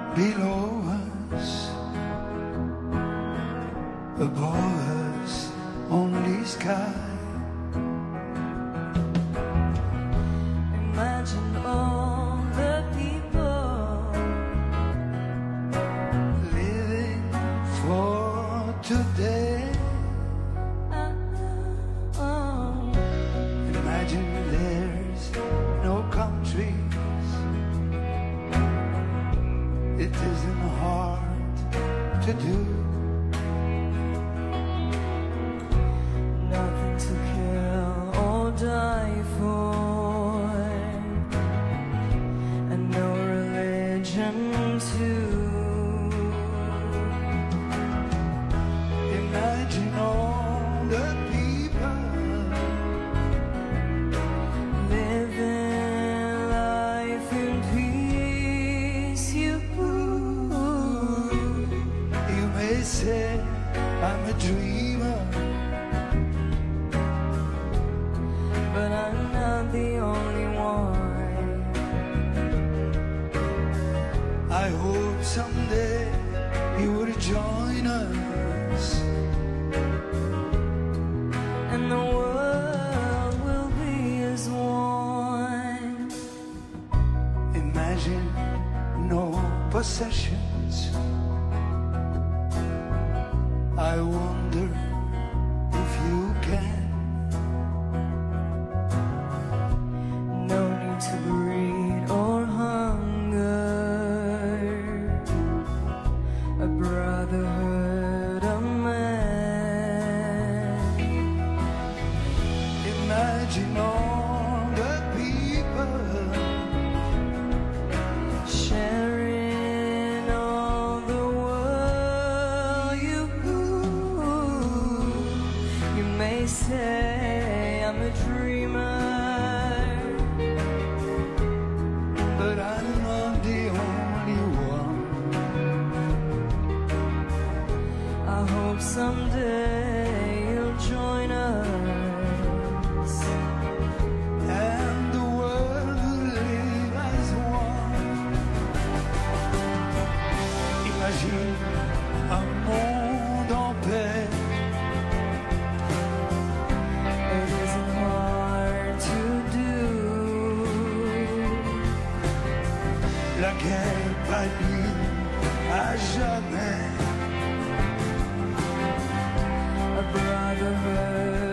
below us, above us, only sky. Imagine all the people living for today. Imagine there's no countries. It isn't hard to do. Nothing to kill or die for, and no religion too. Imagine all the people living life in peace. You may say I'm a dreamer, but I'm not the only one. I hope someday you would join us, And the world will be as one. imagine no possessions. I wonder if you can. No need to greed or hunger, a brotherhood of man. Imagine all the people Sharing all the world. You may say I'm a dreamer, but I'm not the only one. I hope someday you'll join us, And the world will live as one. Imagine un monde en paix. it isn't hard to do. La guerre bannie à jamais. A brotherhood